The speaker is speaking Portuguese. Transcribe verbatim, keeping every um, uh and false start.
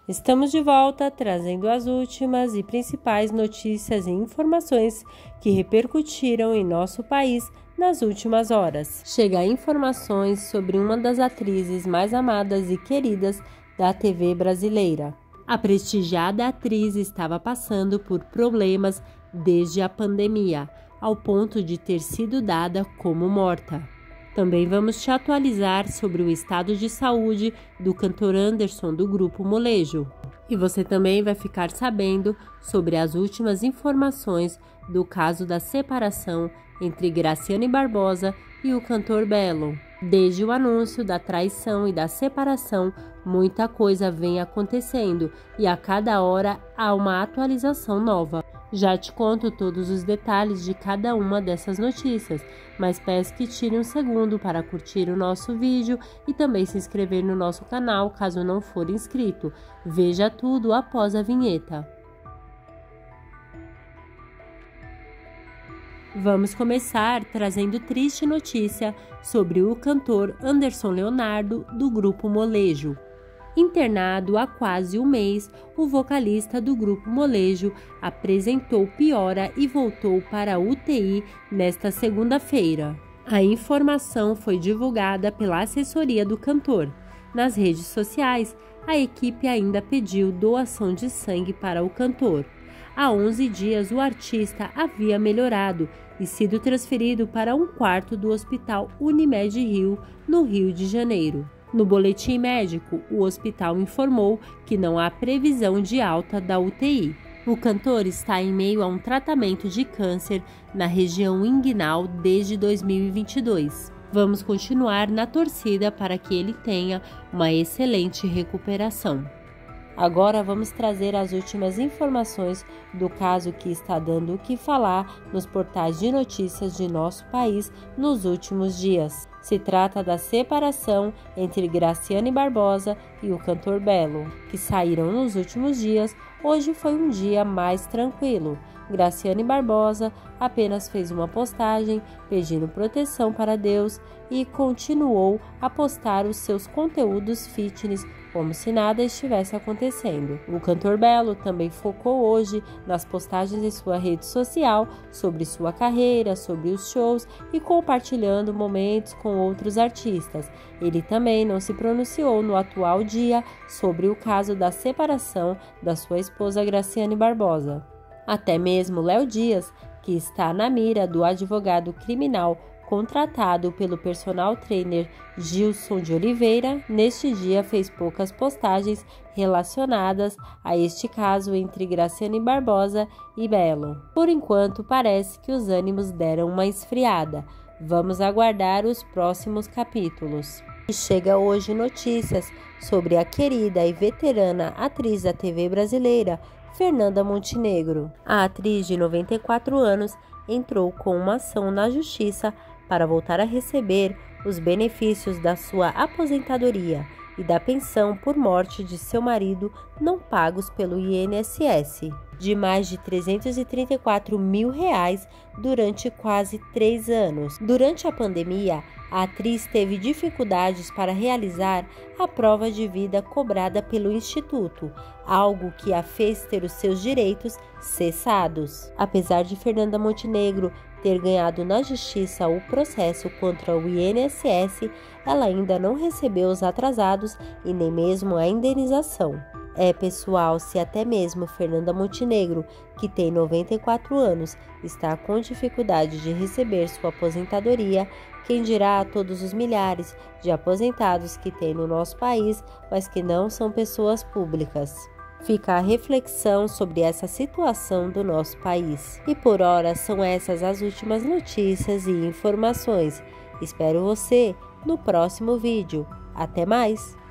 Estamos de volta trazendo as últimas e principais notícias e informações que repercutiram em nosso país nas últimas horas. Chega informações sobre uma das atrizes mais amadas e queridas da T V brasileira. A prestigiada atriz estava passando por problemas desde a pandemia, ao ponto de ter sido dada como morta. Também vamos te atualizar sobre o estado de saúde do cantor Anderson do Grupo Molejo. E você também vai ficar sabendo sobre as últimas informações do caso da separação entre Graciane Barbosa e o cantor Belo. Desde o anúncio da traição e da separação, muita coisa vem acontecendo e a cada hora há uma atualização nova. Já te conto todos os detalhes de cada uma dessas notícias, mas peço que tire um segundo para curtir o nosso vídeo e também se inscrever no nosso canal caso não for inscrito. Veja tudo após a vinheta. Vamos começar trazendo triste notícia sobre o cantor Anderson Leonardo do Grupo Molejo. Internado há quase um mês, o vocalista do Grupo Molejo apresentou piora e voltou para a U T I nesta segunda-feira. A informação foi divulgada pela assessoria do cantor. Nas redes sociais, a equipe ainda pediu doação de sangue para o cantor. Há onze dias, o artista havia melhorado e sido transferido para um quarto do Hospital Unimed Rio, no Rio de Janeiro. No boletim médico, o hospital informou que não há previsão de alta da U T I. O cantor está em meio a um tratamento de câncer na região inguinal desde dois mil e vinte e dois. Vamos continuar na torcida para que ele tenha uma excelente recuperação. Agora vamos trazer as últimas informações do caso que está dando o que falar nos portais de notícias de nosso país nos últimos dias. Se trata da separação entre Graciane Barbosa e o cantor Belo, que saíram nos últimos dias. Hoje foi um dia mais tranquilo. Graciane Barbosa apenas fez uma postagem pedindo proteção para Deus e continuou a postar os seus conteúdos fitness como se nada estivesse acontecendo. O cantor Belo também focou hoje nas postagens em sua rede social sobre sua carreira, sobre os shows e compartilhando momentos com outros artistas. Ele também não se pronunciou no atual dia sobre o caso da separação da sua esposa Graciane Barbosa. Até mesmo Léo Dias, que está na mira do advogado criminal contratado pelo personal trainer Gilson de Oliveira, neste dia fez poucas postagens relacionadas a este caso entre Graciane Barbosa e Belo. Por enquanto, parece que os ânimos deram uma esfriada. Vamos aguardar os próximos capítulos. E chega hoje notícias sobre a querida e veterana atriz da T V brasileira, Fernanda Montenegro. A atriz de noventa e quatro anos entrou com uma ação na justiça para voltar a receber os benefícios da sua aposentadoria e da pensão por morte de seu marido não pagos pelo I N S S, de mais de trezentos e trinta e quatro mil reais durante quase três anos. Durante a pandemia, a atriz teve dificuldades para realizar a prova de vida cobrada pelo Instituto, algo que a fez ter os seus direitos cessados. Apesar de Fernanda Montenegro ter ganhado na justiça o processo contra o I N S S, ela ainda não recebeu os atrasados e nem mesmo a indenização. É, pessoal, se até mesmo Fernanda Montenegro, que tem noventa e quatro anos, está com dificuldade de receber sua aposentadoria, quem dirá a todos os milhares de aposentados que tem no nosso país, mas que não são pessoas públicas. Fica a reflexão sobre essa situação do nosso país. E por hora são essas as últimas notícias e informações. Espero você no próximo vídeo. Até mais!